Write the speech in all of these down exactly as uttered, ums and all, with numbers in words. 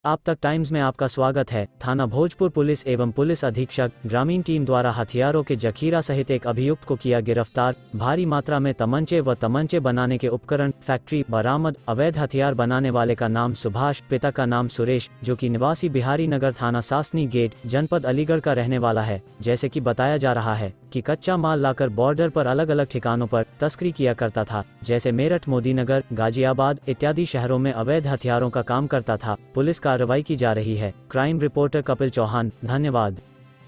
आप तक टाइम्स में आपका स्वागत है। थाना भोजपुर पुलिस एवं पुलिस अधीक्षक ग्रामीण टीम द्वारा हथियारों के जखीरा सहित एक अभियुक्त को किया गिरफ्तार। भारी मात्रा में तमंचे व तमंचे बनाने के उपकरण फैक्ट्री बरामद। अवैध हथियार बनाने वाले का नाम सुभाष, पिता का नाम सुरेश, जो कि निवासी बिहारी नगर थाना सासनी गेट जनपद अलीगढ़ का रहने वाला है। जैसे कि बताया जा रहा है कि कच्चा माल लाकर बॉर्डर पर अलग अलग ठिकानों पर तस्करी किया करता था, जैसे मेरठ, मोदीनगर, गाजियाबाद इत्यादि शहरों में अवैध हथियारों का काम करता था। पुलिस कार्रवाई की जा रही है। क्राइम रिपोर्टर कपिल चौहान, धन्यवाद।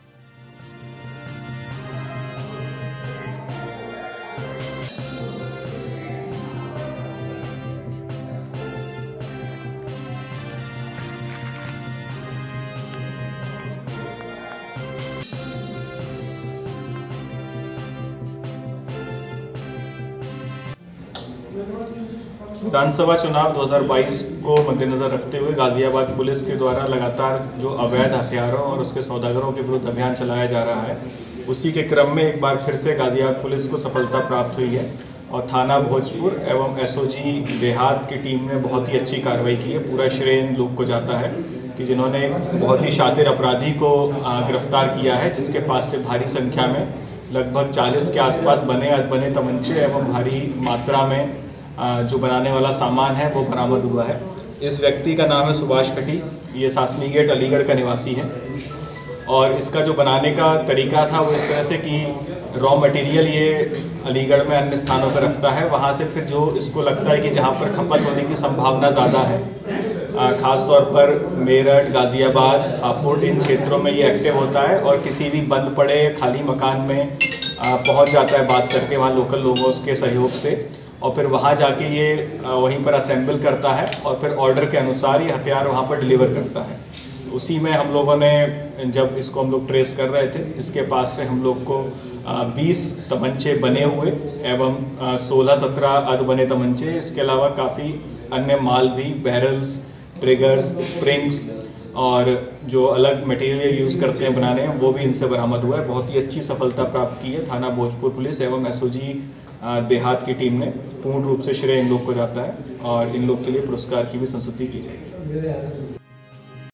विधानसभा चुनाव दो हज़ार बाईस को मद्देनजर रखते हुए गाजियाबाद पुलिस के द्वारा लगातार जो अवैध हथियारों और उसके सौदागरों के विरुद्ध अभियान चलाया जा रहा है, उसी के क्रम में एक बार फिर से गाजियाबाद पुलिस को सफलता प्राप्त हुई है और थाना भोजपुर एवं एसओजी देहात की टीम ने बहुत ही अच्छी कार्रवाई की है। पूरा श्रेय इन लोग को जाता है कि जिन्होंने बहुत ही शातिर अपराधी को गिरफ्तार किया है, जिसके पास से भारी संख्या में लगभग चालीस के आसपास बने बने तमंचे एवं भारी मात्रा में जो बनाने वाला सामान है वो बरामद हुआ है। इस व्यक्ति का नाम है सुभाष कटी, ये सासनी गेट अलीगढ़ का निवासी है और इसका जो बनाने का तरीका था वो इस तरह से कि रॉ मटेरियल ये अलीगढ़ में अन्य स्थानों पर रखता है, वहाँ से फिर जो इसको लगता है कि जहाँ पर खपत होने की संभावना ज़्यादा है, ख़ास तौर पर मेरठ, गाजियाबाद, हापुड़ इन क्षेत्रों में ये एक्टिव होता है और किसी भी बंद पड़े खाली मकान में पहुँच जाता है बात करके वहाँ लोकल लोगों के सहयोग से, और फिर वहाँ जाके ये वहीं पर असेंबल करता है और फिर ऑर्डर के अनुसार ये हथियार वहाँ पर डिलीवर करता है। उसी में हम लोगों ने जब इसको हम लोग ट्रेस कर रहे थे, इसके पास से हम लोग को बीस तमंचे बने हुए एवं सोलह सत्रह अर्ध बने तमंचे, इसके अलावा काफ़ी अन्य माल भी, बैरल्स, ट्रिगर्स, स्प्रिंग्स और जो अलग मटेरियल यूज़ करते हैं बनाने में, वो भी इनसे बरामद हुआ है। बहुत ही अच्छी सफलता प्राप्त की है। थाना भोजपुर पुलिस एवं एसओजी देहात की टीम ने पूर्ण रूप से श्रेय इन लोग को जाता है और इन लोग के लिए पुरस्कार की भी संस्तुति की जाएगी।